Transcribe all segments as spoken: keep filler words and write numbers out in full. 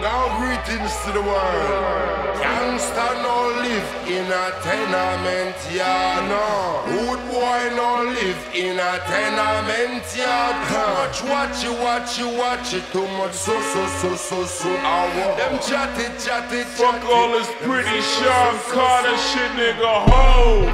Now greetings to the world. Gangsta no live in a tenement yard, no. Good boy no live in a tenement yard. Too much watch you, watch you, watch it. Too much so, so, so, so, so. Them chatty, chatty, fuck all this pretty Sean Carter shit, nigga. Ho!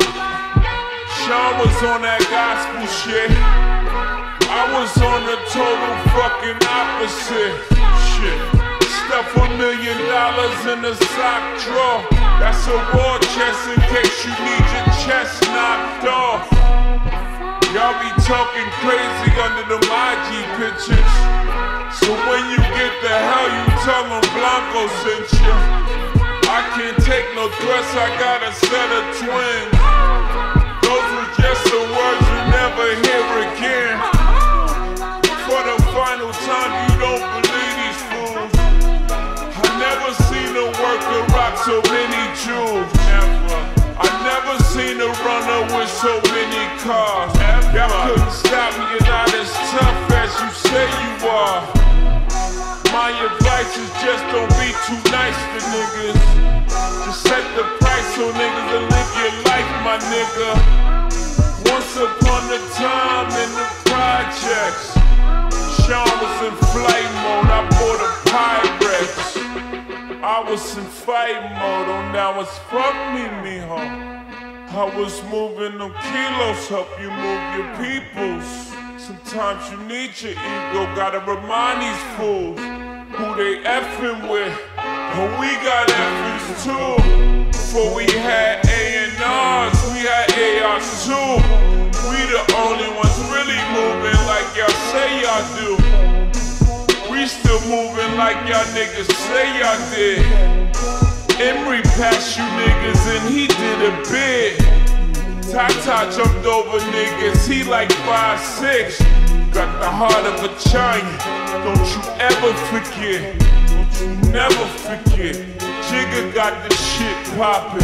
Sean was on that gospel shit. I was on the total fucking opposite shit. Stuff a million dollars in a sock drawer. That's a war chest in case you need your chest knocked off. Y'all be talking crazy under the I G pictures. So when you get the hell, you tell them Blanco sent you. I can't take no threats, I got a set of twins. Those were just the words you never hear again. For the final time, you don't believe these fools. I never seen a worker rock so many jewels. Never. I never seen a runner with so many cars. Y'all couldn't stop me, you're not as tough as you say you are. My advice is just don't be too nice to niggas. Just set the price so niggas will live your life, my nigga. Once upon a time in the projects, Sean was in flight mode, I bought a Pyrex. I was in fight mode, oh now it's fuck me, mijo. I was moving them kilos, help you move your peoples. Sometimes you need your ego, gotta remind these fools who they effing with. But we got effings too. Before we had A and R's, we had A Rs too. We the only ones really moving like y'all say y'all do. We still moving like y'all niggas say y'all did. Emery passed you niggas and he did a bid. Tata jumped over niggas, he like five six. Got the heart of a giant, don't you ever forget. Don't you never forget. Jigga got the shit poppin'.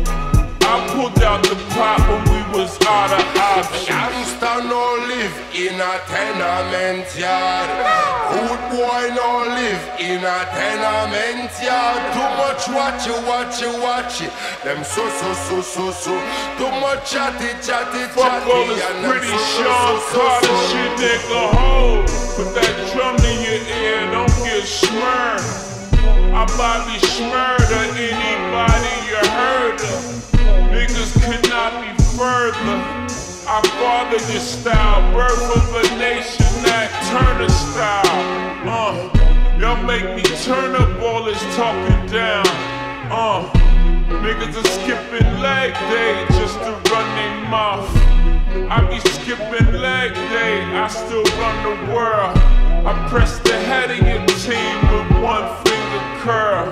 I pulled out the pop when we was out of options. Gangsta no live in a tenement yard. Good boy no live in a tenement yard. Too much watch you, watch you, watch it. Them so, so, so, so, so. Too much chatty, chatty, chatty. Fuck all this pretty Sean Carter shit, nigga. Ho! Put that drum in your ear, don't get smurred. I Bobby Schmurder, anybody you heard of. Niggas could not be further. I fathered your style, birth of a nation, that Turner style. Uh, y'all make me turn up all this talking down. Uh, niggas are skipping leg day just to run their mouth. I be skipping leg day, I still run the world. I press the head of your team with one finger curl.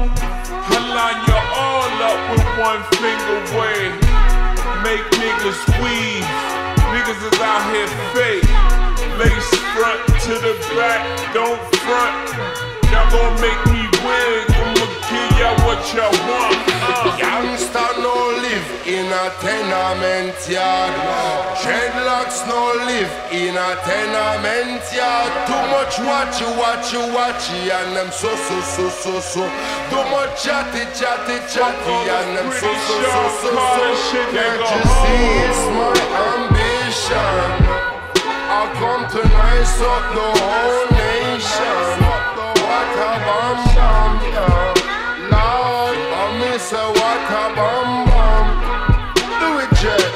I line you all up with one finger wave. Make niggas weave. Niggas is out here fake. Lace front to the back, don't front. Y'all gon' make me wig. I'ma give y'all what y'all want. Uh. Gangsta no live in a tenement yard. Dreadlocks no live in a tenement yard. Too much watch you, watch you, watch you, and them so, so, so, so, so. Too much chatty, chatty, chatty, and them so, so, so, so, so. Can't you see it's my ambition? I come to nice up the whole nation. What a bam bam, yeah. Lord, I miss a what a bam bam. Do it, Jet.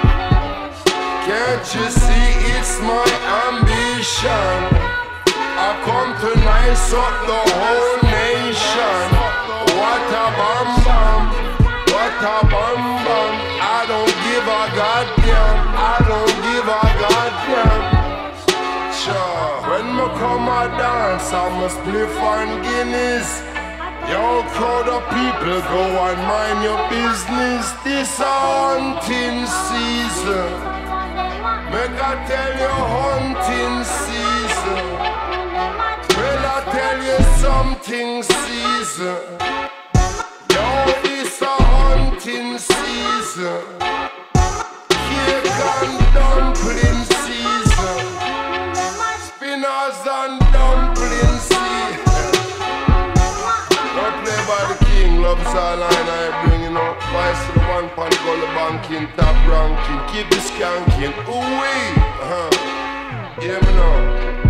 Can't you see it's my ambition? I come to nice up the whole nation. What a bam bam, what a bam bam. I don't give a goddamn, I don't give a goddamn. Sure. When me come a dance, I must play for Guinness. Yo, crowd of people, go and mind your business. This a hunting season. Make I tell you hunting season. Well, I tell you something season. Yo, this a hunting season. Cake and dumpling season. Spinners and dumpling season. love's all line I bring, you know. Vice to the one pound gully banking, top ranking. Keep the skanking, ooh wee, uh-huh. Yeah, me know.